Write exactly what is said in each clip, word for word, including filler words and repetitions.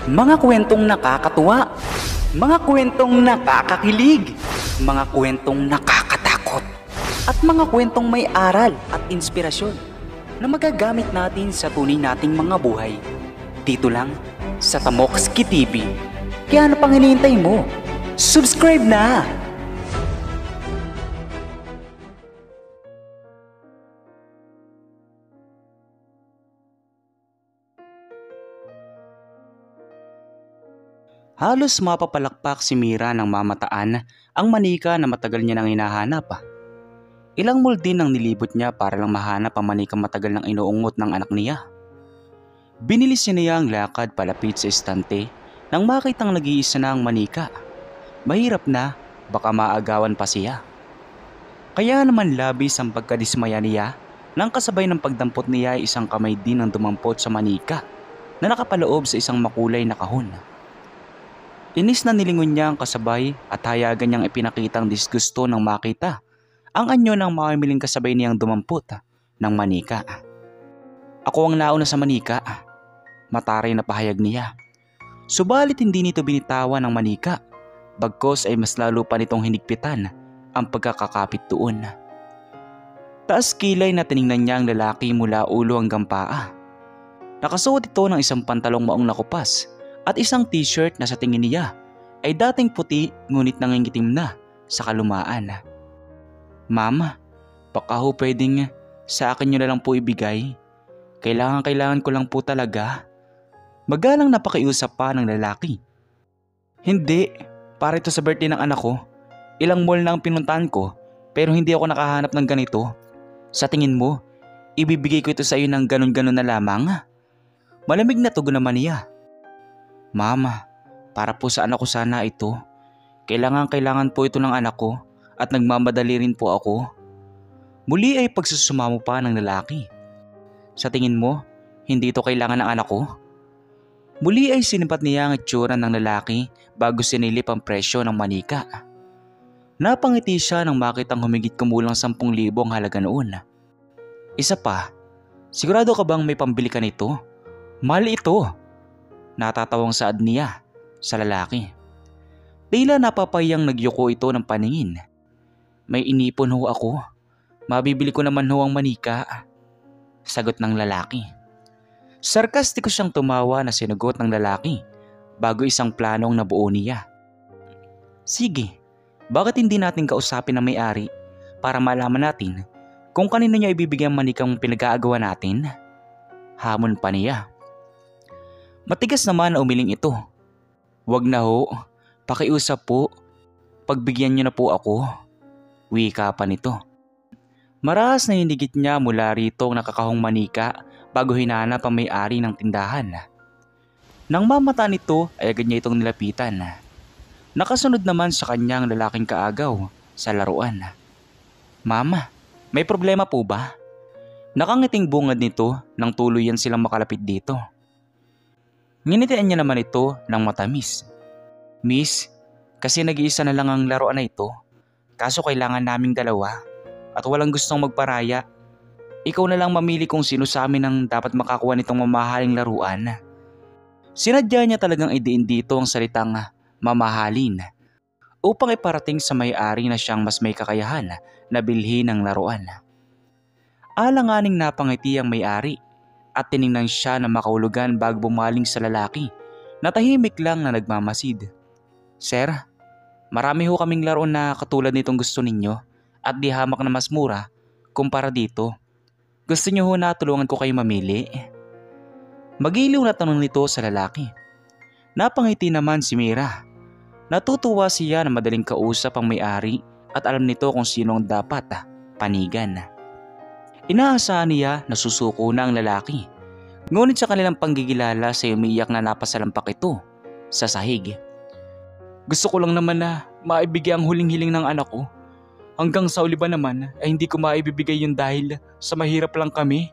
Mga kwentong nakakatuwa, mga kwentong nakakakilig, mga kwentong nakakatakot, at mga kwentong may aral at inspirasyon na magagamit natin sa tunay nating mga buhay. Dito lang sa Tamokski T V. Kaya ano pang hinihintay mo? Subscribe na! Halos mapapalakpak si Mira ng mamataan ang manika na matagal niya nang hinahanap. Ilang multi nang nilibot niya para lang mahanap ang manika matagal nang inuungot ng anak niya. Binilis niya ang lakad palapit sa estante nang makitang nag-iisa na ang manika. Mahirap na, baka maagawan pa siya. Kaya naman labis ang pagkadismaya niya nang kasabay ng pagdampot niya ay isang kamay din ang dumampot sa manika na nakapaloob sa isang makulay na kahon. Inis na nilingon niya ang kasabay at hayagan niyang ipinakitang disgusto nang makita ang anyo ng mamimiling kasabay niyang dumampot ng manika. Ako ang nauna sa manika, mataray na pahayag niya. Subalit hindi nito binitawan ng manika, bagkos ay mas lalo pa nitong hinigpitan ang pagkakakapit doon. Taas kilay na tiningnan niya ang lalaki mula ulo hanggang paa. Nakasuot ito ng isang pantalong maong nakupas at isang t-shirt na sa tingin niya ay dating puti ngunit nangingitim na sa kalumaan. Mama, baka ho pwedeng sa akin nyo na lang po ibigay. Kailangan kailangan ko lang po talaga. Magalang napakiusap pa ng lalaki. Hindi, para ito sa birthday ng anak ko. Ilang mall na ang pinuntahan ko pero hindi ako nakahanap ng ganito. Sa tingin mo, ibibigay ko ito sa iyo ng ganun-ganun na lamang? Malamig na tugon naman niya. Mama, para po sa anak ko sana ito. Kailangan kailangan po ito ng anak ko at nagmamadali rin po ako. Muli ay pagsusumamo pa ng lalaki. Sa tingin mo, hindi ito kailangan ng anak ko? Muli ay sinipat niya ang itsura ng lalaki bago sinilip ang presyo ng manika. Napangiti siya nang makitang humigit kumulang sampung libo ang halaga noon. Isa pa, sigurado ka bang may pambili ka nito? Mali ito. Natatawang saad niya sa lalaki. Tila napapayang nagyuko ito ng paningin. May inipon ho ako. Mabibili ko naman ho ang manika. Sagot ng lalaki. Sarkastiko siyang tumawa na sinugot ng lalaki bago isang planong nabuo niya. Sige, bakit hindi natin kausapin ang may-ari para malaman natin kung kanino niya ibibigay ang manikang pinag-aagawa natin? Hamon pa niya. Matigas naman na umiling ito. Wag na ho, pakiusap po. Pagbigyan niyo na po ako. Wika pa nito. Marahas na hinigit niya mula rito ang nakakahong manika bago hinanap ang may-ari ng tindahan. Nang mamata nito ay agad niya itong nilapitan. Nakasunod naman sa kanyang lalaking kaagaw sa laruan. Mama, may problema po ba? Nakangiting bungad nito nang tuluyan silang makalapit dito. Nginitian niya naman ito ng matamis. Miss, kasi nag-iisa na lang ang laruan na ito. Kaso kailangan naming dalawa at walang gustong magparaya. Ikaw na lang mamili kung sino sa amin ang dapat makakuha nitong mamahaling laruan. Sinadya niya talagang idiin dito ang salitang mamahalin upang iparating sa may-ari na siyang mas may kakayahan na bilhin ng laruan. Alanganing napangiti ang may-ari at tiningnan siya na makahulugan bago bumaling sa lalaki na tahimik lang na nagmamasid. Sir, marami ho kaming laruan na katulad nitong gusto ninyo at di hamak na mas mura kumpara dito. Gusto niyo ho na tulungan ko kayo mamili? Magiliw na tanong nito sa lalaki. Napangiti naman si Mira. Natutuwa siya na madaling kausap ang may-ari at alam nito kung sino ang dapat panigan. Inaasahan niya na susuko na ang lalaki. Ngunit sa kanilang panggigilala sa umiiyak na napasalampak ito sa sahig. Gusto ko lang naman na maibigay ang huling hiling ng anak ko. Hanggang sa uli ba naman ay hindi ko maibibigay yun dahil sa mahirap lang kami?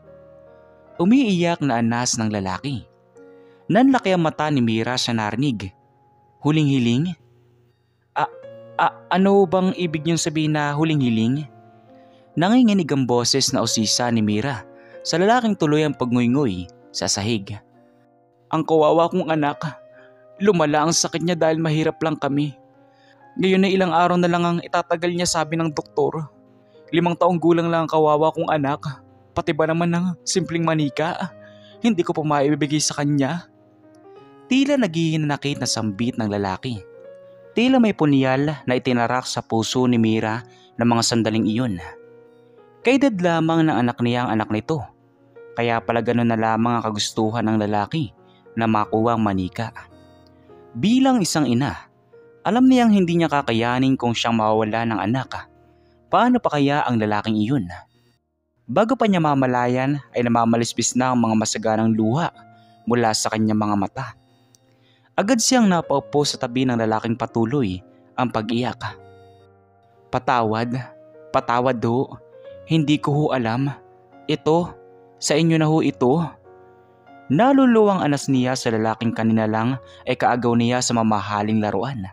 Umiiyak na anas ng lalaki. Nanlaki ang mata ni Mira sa narinig. Huling hiling? A, a ano bang ibig niyong sabihin na huling hiling? Nanginginig ang boses na usisa ni Mira sa lalaking tuloy ang pagnguy-nguy sa sahig. Ang kawawa kong anak, Lumala ang sakit niya dahil mahirap lang kami. Ngayon na ilang araw na lang ang itatagal niya, sabi ng doktor. Limang taong gulang lang ang kawawa kong anak. Pati ba naman ng simpleng manika? Hindi ko pa maibibigay sa kanya. Tila naghihinanakit na sambit ng lalaki. Tila may punyal na itinarak sa puso ni Mira ng mga sandaling iyon. Kaedad lamang ng anak niya ang anak nito. Kaya pala ganun na lamang ang kagustuhan ng lalaki na makuha ang manika. Bilang isang ina, alam niyang hindi niya kakayanin kung siyang mawawala ng anak. Paano pa kaya ang lalaking iyon? Bago pa niya mamalayan ay namamalisbis na ang mga masaganang luha mula sa kanyang mga mata. Agad siyang napaupo sa tabi ng lalaking patuloy ang pag-iyak. Patawad, patawad ho, hindi ko ho alam. Ito, sa inyo na ho ito. Naluluwang anas niya sa lalaking kanina lang ay kaagaw niya sa mamahaling laruan.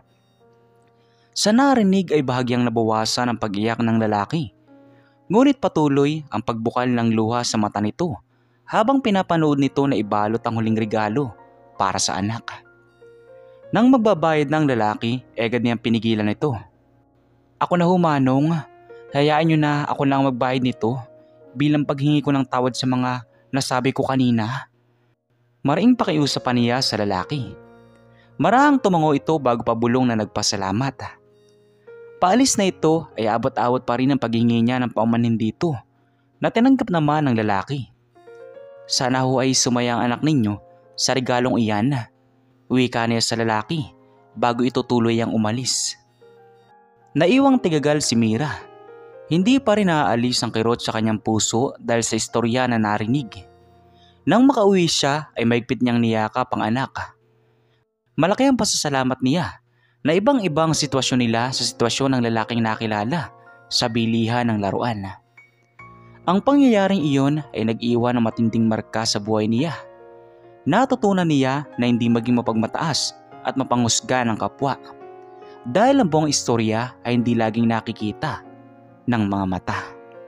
Sa narinig ay bahagyang nabawasan ang pag-iyak ng lalaki. Ngunit patuloy ang pagbukal ng luha sa mata nito habang pinapanood nito na ibalot ang huling regalo para sa anak. Nang magbabayad ng lalaki, agad niyang pinigilan ito. Ako na humanong, hayaan niyo na ako lang magbayad nito bilang paghingi ko ng tawad sa mga nasabi ko kanina. Maring pakiusapan niya sa lalaki. Marahang tumango ito bago pabulong na nagpasalamat. Paalis na ito ay abot-awot pa rin ang paghingi niya ng paumanhin dito na tinanggap naman ng lalaki. Sana ho ay sumaya ang anak ninyo sa regalong iyan. Wika niya sa lalaki bago ito tuloy ang umalis. Naiwang tigagal si Mira. Hindi pa rin naaalis ang kirot sa kanyang puso dahil sa istorya na narinig. Nang makauwi siya ay maigpit niyang niyakap ang anak. Malaki ang pasasalamat niya na ibang-ibang sitwasyon nila sa sitwasyon ng lalaking nakilala sa bilihan ng laruan. Ang pangyayaring iyon ay nag-iwan ng matinding marka sa buhay niya. Natutunan niya na hindi maging mapagmataas at mapanghusga ng kapwa dahil ang buong istorya ay hindi laging nakikita ng mga mata.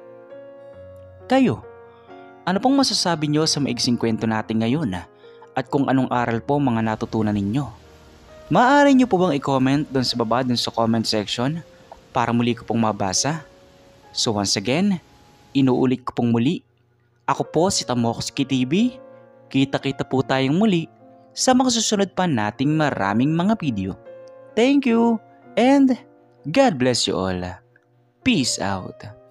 Kayo, ano pong masasabi nyo sa maigsing kwento natin ngayon at kung anong aral po mga natutunan ninyo? Maaari nyo po bang i-comment doon sa baba doon sa comment section para muli ko pong mabasa? So once again, inuulit ko pong muli. Ako po si Tamoxki T V. Kita-kita po tayong muli sa mga susunod pa nating maraming mga video. Thank you and God bless you all. Peace out.